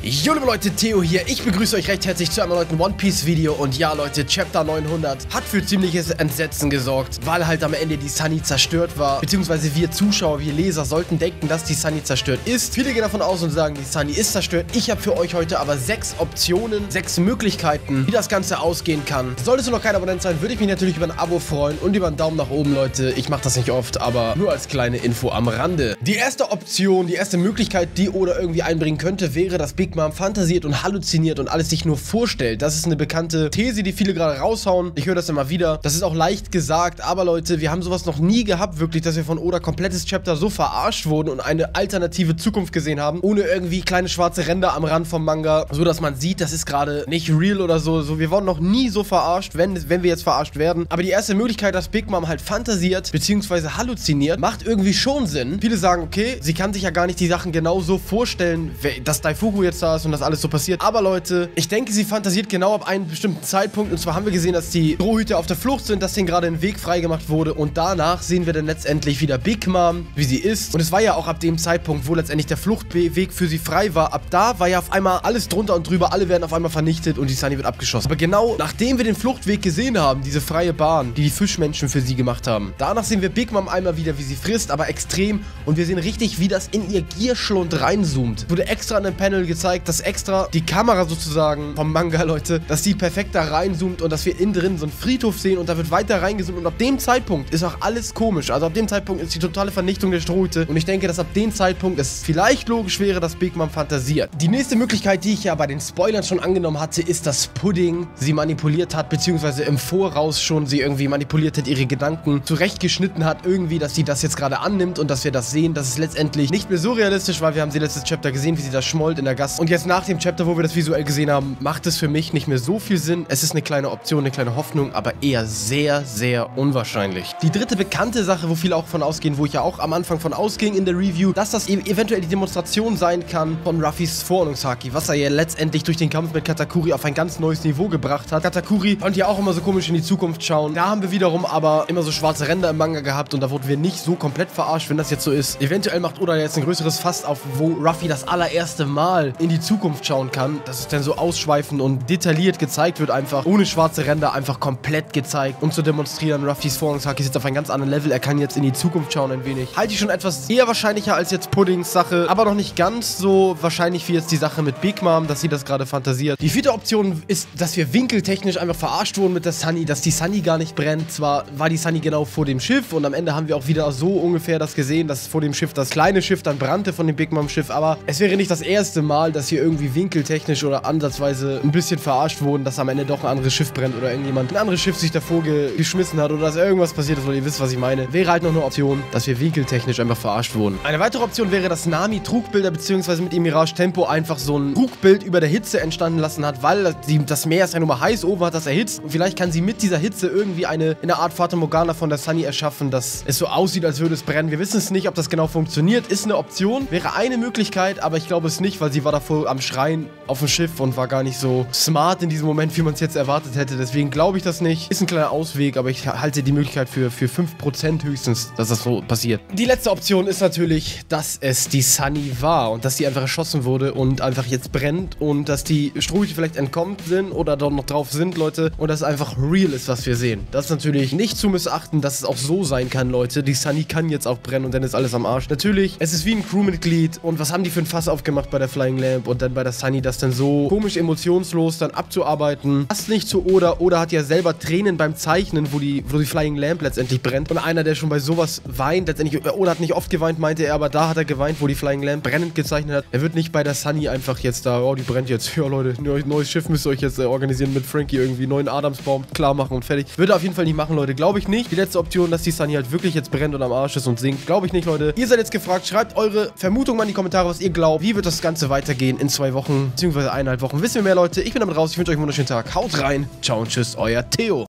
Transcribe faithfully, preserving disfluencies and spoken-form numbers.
Jo liebe Leute, Theo hier. Ich begrüße euch recht herzlich zu einem neuen One Piece Video. Und ja Leute, Chapter neunhundert hat für ziemliches Entsetzen gesorgt, weil halt am Ende die Sunny zerstört war. Beziehungsweise wir Zuschauer, wir Leser sollten denken, dass die Sunny zerstört ist. Viele gehen davon aus und sagen, die Sunny ist zerstört. Ich habe für euch heute aber sechs Optionen, sechs Möglichkeiten, wie das Ganze ausgehen kann. Solltest du noch kein Abonnent sein, würde ich mich natürlich über ein Abo freuen und über einen Daumen nach oben, Leute. Ich mache das nicht oft, aber nur als kleine Info am Rande. Die erste Option, die erste Möglichkeit, die Oda irgendwie einbringen könnte, wäre, dass Big Mom fantasiert und halluziniert und alles sich nur vorstellt. Das ist eine bekannte These, die viele gerade raushauen. Ich höre das immer wieder. Das ist auch leicht gesagt, aber Leute, wir haben sowas noch nie gehabt, wirklich, dass wir von Oda komplettes Chapter so verarscht wurden und eine alternative Zukunft gesehen haben, ohne irgendwie kleine schwarze Ränder am Rand vom Manga, so dass man sieht, das ist gerade nicht real oder so. so. Wir wurden noch nie so verarscht, wenn, wenn wir jetzt verarscht werden. Aber die erste Möglichkeit, dass Big Mom halt fantasiert, beziehungsweise halluziniert, macht irgendwie schon Sinn. Viele sagen, okay, sie kann sich ja gar nicht die Sachen genau so vorstellen, dass Daifuku jetzt da ist und das alles so passiert. Aber Leute, ich denke, sie fantasiert genau ab einem bestimmten Zeitpunkt. Und zwar haben wir gesehen, dass die Strohhüte auf der Flucht sind, dass denen gerade ein Weg freigemacht wurde. Und danach sehen wir dann letztendlich wieder Big Mom, wie sie ist. Und es war ja auch ab dem Zeitpunkt, wo letztendlich der Fluchtweg für sie frei war. Ab da war ja auf einmal alles drunter und drüber. Alle werden auf einmal vernichtet und die Sunny wird abgeschossen. Aber genau nachdem wir den Fluchtweg gesehen haben, diese freie Bahn, die die Fischmenschen für sie gemacht haben, danach sehen wir Big Mom einmal wieder, wie sie frisst, aber extrem. Und wir sehen richtig, wie das in ihr Gierschlund reinzoomt. Wurde extra in einem Panel gezeigt, dass extra die Kamera sozusagen vom Manga, Leute, dass die perfekt da reinzoomt und dass wir innen drin so einen Friedhof sehen und da wird weiter reingezoomt und ab dem Zeitpunkt ist auch alles komisch. Also ab dem Zeitpunkt ist die totale Vernichtung der Strohhüte und ich denke, dass ab dem Zeitpunkt es vielleicht logisch wäre, dass Big Mom fantasiert. Die nächste Möglichkeit, die ich ja bei den Spoilern schon angenommen hatte, ist, dass Pudding sie manipuliert hat, beziehungsweise im Voraus schon sie irgendwie manipuliert hat, ihre Gedanken zurechtgeschnitten hat, irgendwie, dass sie das jetzt gerade annimmt und dass wir das sehen. Das ist letztendlich nicht mehr so realistisch, weil wir haben sie letztes Chapter gesehen, wie sie da schmollt in der Gasse. Und jetzt nach dem Chapter, wo wir das visuell gesehen haben, macht es für mich nicht mehr so viel Sinn. Es ist eine kleine Option, eine kleine Hoffnung, aber eher sehr, sehr unwahrscheinlich. Die dritte bekannte Sache, wo viele auch von ausgehen, wo ich ja auch am Anfang von ausging in der Review, dass das e eventuell die Demonstration sein kann von Ruffys Verordnungshaki, was er ja letztendlich durch den Kampf mit Katakuri auf ein ganz neues Niveau gebracht hat. Katakuri konnte ja auch immer so komisch in die Zukunft schauen. Da haben wir wiederum aber immer so schwarze Ränder im Manga gehabt und da wurden wir nicht so komplett verarscht, wenn das jetzt so ist. Eventuell macht Oda jetzt ein größeres Fass auf, wo Ruffy das allererste Mal in die Zukunft schauen kann, dass es dann so ausschweifend und detailliert gezeigt wird, einfach ohne schwarze Ränder, einfach komplett gezeigt, um zu demonstrieren, Ruffys Verordnungshaki ist jetzt auf einem ganz anderen Level, er kann jetzt in die Zukunft schauen ein wenig. Halte ich schon etwas eher wahrscheinlicher als jetzt Puddings Sache, aber noch nicht ganz so wahrscheinlich wie jetzt die Sache mit Big Mom, dass sie das gerade fantasiert. Die vierte Option ist, dass wir winkeltechnisch einfach verarscht wurden mit der Sunny, dass die Sunny gar nicht brennt. Zwar war die Sunny genau vor dem Schiff und am Ende haben wir auch wieder so ungefähr das gesehen, dass vor dem Schiff das kleine Schiff dann brannte von dem Big Mom Schiff, aber es wäre nicht das erste Mal, dass hier irgendwie winkeltechnisch oder ansatzweise ein bisschen verarscht wurden, dass am Ende doch ein anderes Schiff brennt oder irgendjemand ein anderes Schiff sich davor ge geschmissen hat oder dass irgendwas passiert ist, weil ihr wisst, was ich meine. Wäre halt noch eine Option, dass wir winkeltechnisch einfach verarscht wurden. Eine weitere Option wäre, dass Nami Trugbilder bzw. mit dem Mirage Tempo einfach so ein Trugbild über der Hitze entstanden lassen hat, weil die, das Meer ist ja nun mal heiß, oben hat das erhitzt und vielleicht kann sie mit dieser Hitze irgendwie eine in der Art Fata Morgana von der Sunny erschaffen, dass es so aussieht, als würde es brennen. Wir wissen es nicht, ob das genau funktioniert. Ist eine Option, wäre eine Möglichkeit, aber ich glaube es nicht, weil sie war davor am Schreien auf dem Schiff und war gar nicht so smart in diesem Moment, wie man es jetzt erwartet hätte. Deswegen glaube ich das nicht. Ist ein kleiner Ausweg, aber ich halte die Möglichkeit für, für fünf Prozent höchstens, dass das so passiert. Die letzte Option ist natürlich, dass es die Sunny war und dass sie einfach erschossen wurde und einfach jetzt brennt und dass die Strohhüte vielleicht entkommen sind oder dort noch drauf sind, Leute, und dass es einfach real ist, was wir sehen. Das ist natürlich nicht zu missachten, dass es auch so sein kann, Leute. Die Sunny kann jetzt auch brennen und dann ist alles am Arsch. Natürlich, es ist wie ein Crewmitglied und was haben die für ein Fass aufgemacht bei der Flying Lamp und dann bei der Sunny, das dann so komisch emotionslos dann abzuarbeiten. Passt nicht zu Oda. Oda hat ja selber Tränen beim Zeichnen, wo die, wo die Flying Lamp letztendlich brennt. Und einer, der schon bei sowas weint, letztendlich, Oda hat nicht oft geweint, meinte er, aber da hat er geweint, wo die Flying Lamp brennend gezeichnet hat. Er wird nicht bei der Sunny einfach jetzt da, oh, die brennt jetzt. Ja, Leute, neues Schiff müsst ihr euch jetzt äh, organisieren mit Frankie irgendwie, neuen Adamsbaum klar machen und fertig. Würde er auf jeden Fall nicht machen, Leute. Glaube ich nicht. Die letzte Option, dass die Sunny halt wirklich jetzt brennt und am Arsch ist und sinkt, glaube ich nicht, Leute. Ihr seid jetzt gefragt, schreibt eure Vermutung mal in die Kommentare, was ihr glaubt. Wie wird das Ganze weitergehen in zwei Wochen, beziehungsweise eineinhalb Wochen. Wissen wir mehr, Leute. Ich bin damit raus. Ich wünsche euch einen wunderschönen Tag. Haut rein. Ciao und tschüss, euer Theo.